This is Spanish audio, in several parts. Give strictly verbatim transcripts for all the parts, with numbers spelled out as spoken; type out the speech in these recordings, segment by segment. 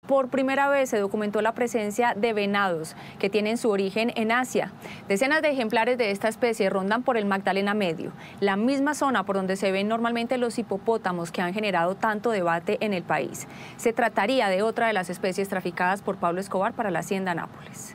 por primera vez se documentó la presencia de venados que tienen su origen en Asia. Decenas de ejemplares de esta especie rondan por el Magdalena Medio, la misma zona por donde se ven normalmente los hipopótamos que han generado tanto debate en el país. Se trataría de otra de las especies traficadas por Pablo Escobar para la hacienda Nápoles.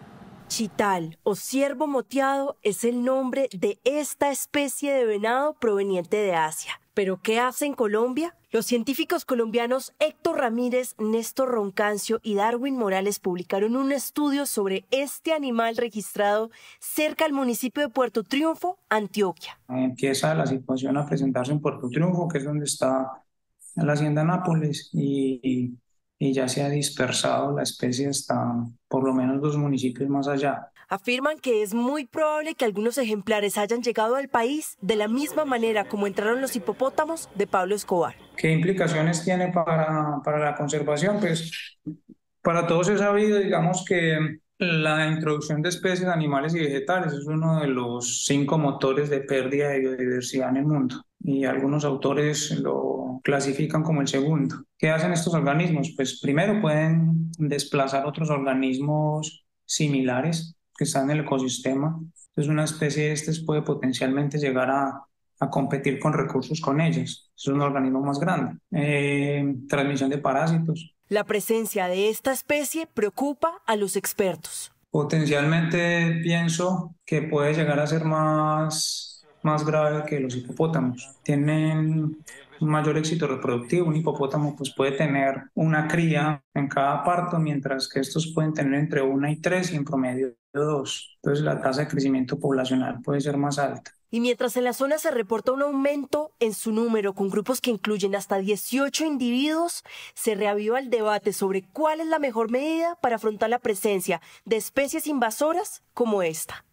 Chital o ciervo moteado es el nombre de esta especie de venado proveniente de Asia. ¿Pero qué hace en Colombia? Los científicos colombianos Héctor Ramírez, Néstor Roncancio y Darwin Morales publicaron un estudio sobre este animal registrado cerca del municipio de Puerto Triunfo, Antioquia. Empieza la situación a presentarse en Puerto Triunfo, que es donde está la hacienda Nápoles, y, y, y ya se ha dispersado la especie hasta por lo menos dos municipios más allá. Afirman que es muy probable que algunos ejemplares hayan llegado al país de la misma manera como entraron los hipopótamos de Pablo Escobar. ¿Qué implicaciones tiene para, para la conservación? Pues para todos es sabido, digamos, que la introducción de especies animales y vegetales es uno de los cinco motores de pérdida de biodiversidad en el mundo, y algunos autores lo clasifican como el segundo. ¿Qué hacen estos organismos? Pues primero pueden desplazar otros organismos similares que están en el ecosistema. Entonces una especie de estas puede potencialmente llegar a, a competir con recursos con ellas. Es un organismo más grande. Eh, transmisión de parásitos. La presencia de esta especie preocupa a los expertos. Potencialmente pienso que puede llegar a ser más, más grave que los hipopótamos. Tienen un mayor éxito reproductivo. Un hipopótamo pues, puede tener una cría en cada parto, mientras que estos pueden tener entre una y tres y en promedio dos. Entonces la tasa de crecimiento poblacional puede ser más alta. Y mientras en la zona se reporta un aumento en su número con grupos que incluyen hasta dieciocho individuos, se reaviva el debate sobre cuál es la mejor medida para afrontar la presencia de especies invasoras como esta.